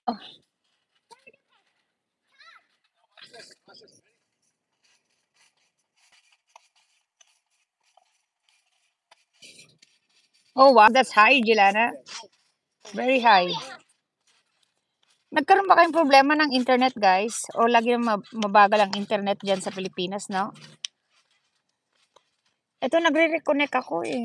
Oh, oh wow, that's high, Jelana. Very high. Nagkaroon ba kayong problema ng internet, guys? O lagi na mabagal ang internet dyan sa Pilipinas, no? Ito, nagre-reconnect ako eh.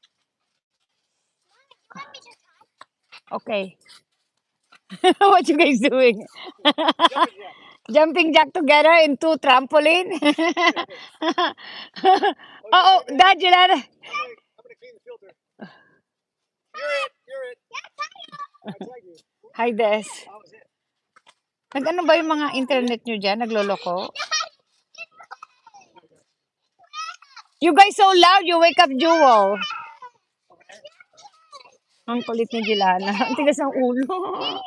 Okay. What you guys doing? Jumping jack together into trampoline? Oh, Dad, Jelana. Hi, Des. Nag-ano ba yung mga internet nyo dyan? Nagloloko? You guys so loud, you wake up Jewel. Ang kulit ni Jelana. Ang tigas ng ulo.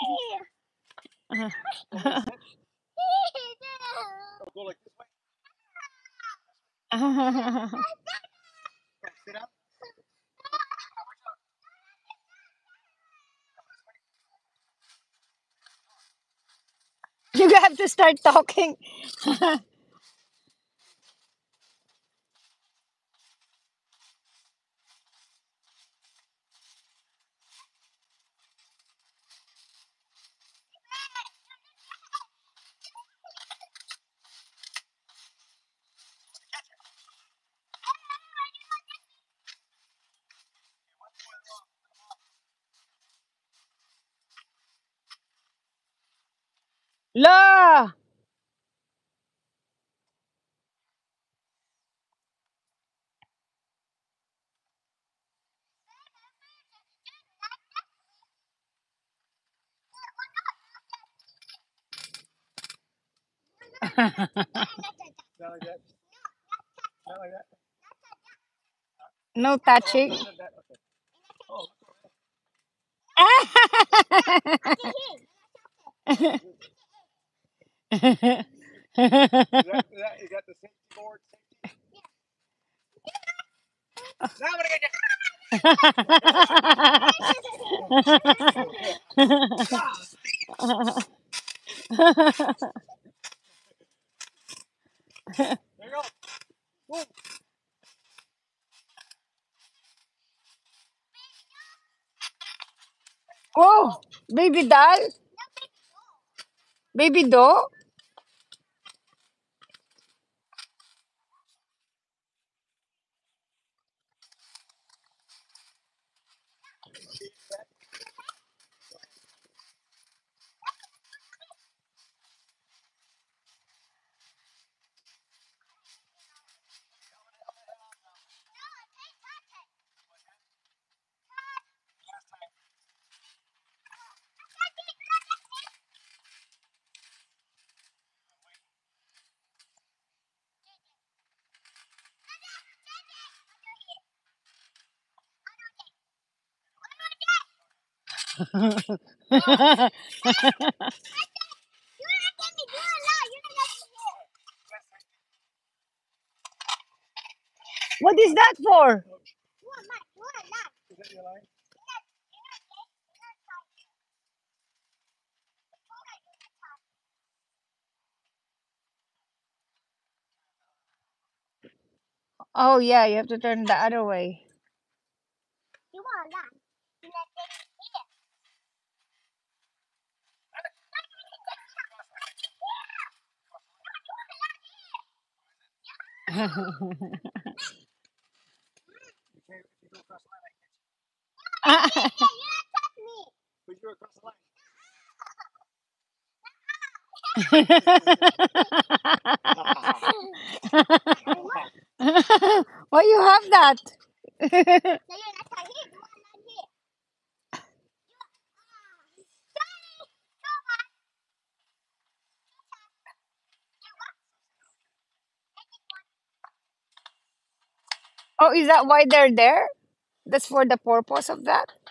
You have to start talking. La! No touching. Oh, baby doll? Baby do? What is that for? Oh yeah, you have to turn the other way. Why you have that? Oh, is that why they're there? That's for the purpose of that?